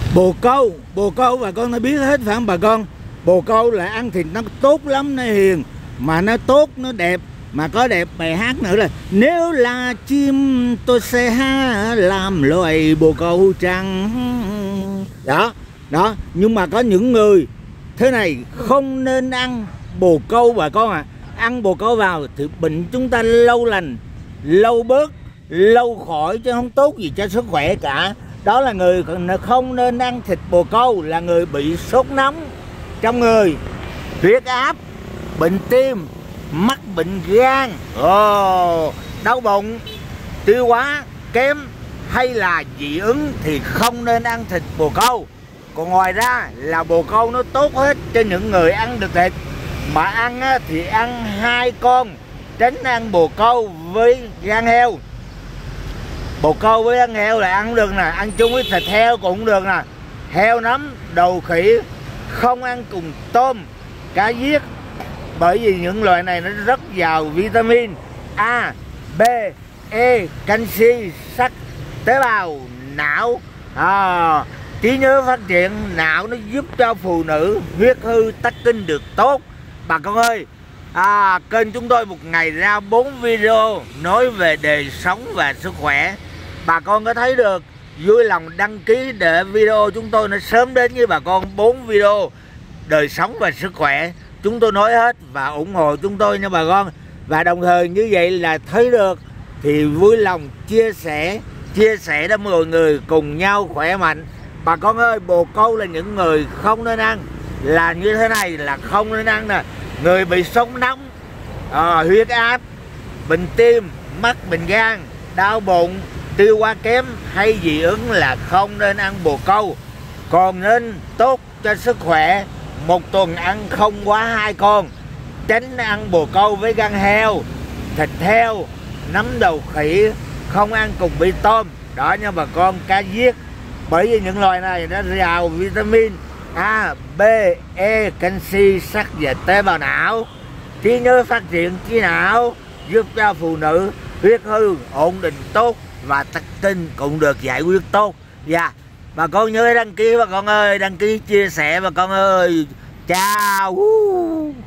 Bồ câu bà con đã biết hết phải không bà con? Bồ câu là ăn thịt nó tốt lắm, nó hiền mà nó tốt, nó đẹp. Mà có đẹp bài hát nữa là nếu là chim tôi sẽ làm loài bồ câu trắng. Đó, đó. Nhưng mà có những người thế này không nên ăn bồ câu bà con ạ. Ăn bồ câu vào thì bệnh chúng ta lâu lành, lâu bớt, lâu khỏi chứ không tốt gì cho sức khỏe cả. Đó là người không nên ăn thịt bồ câu là người bị sốt nóng trong người, huyết áp, bệnh tim, mắc bệnh gan, đau bụng, tiêu hóa kém hay là dị ứng thì không nên ăn thịt bồ câu. Còn ngoài ra là bồ câu nó tốt hết cho những người ăn được thịt. Mà ăn thì ăn 2 con, tránh ăn bồ câu với gan heo. Bồ câu với gan heo là ăn được nè, ăn chung với thịt heo cũng được nè. Heo nấm, đầu khỉ không ăn cùng tôm, cá giết, bởi vì những loại này nó rất giàu vitamin A, B, E, canxi, sắt, tế bào, não, trí nhớ phát triển, não nó giúp cho phụ nữ huyết hư tắc kinh được tốt. Bà con ơi, kênh chúng tôi một ngày ra 4 video nói về đời sống và sức khỏe. Bà con có thấy được, vui lòng đăng ký để video chúng tôi nó sớm đến với bà con 4 video đời sống và sức khỏe. Chúng tôi nói hết và ủng hộ chúng tôi nha bà con. Và đồng thời như vậy là thấy được thì vui lòng chia sẻ để mọi người cùng nhau khỏe mạnh. Bà con ơi, bồ câu là những người không nên ăn, là như thế này là không nên ăn nè. Người bị sốt nóng, huyết áp, bệnh tim, mắc bệnh gan, đau bụng, tiêu hóa kém hay dị ứng là không nên ăn bồ câu. Còn nên tốt cho sức khỏe, một tuần ăn không quá 2 con, tránh ăn bồ câu với gan heo, thịt heo, nấm đầu khỉ, không ăn cùng với tôm. Đó nha bà con, cá giết, bởi vì những loài này nó giàu vitamin A, B, E, canxi, sắt và tế bào não, trí nhớ phát triển trí não, giúp cho phụ nữ huyết hư ổn định tốt và tắc kinh cũng được giải quyết tốt. Bà con nhớ đăng ký bà con ơi, đăng ký chia sẻ bà con ơi. Chào.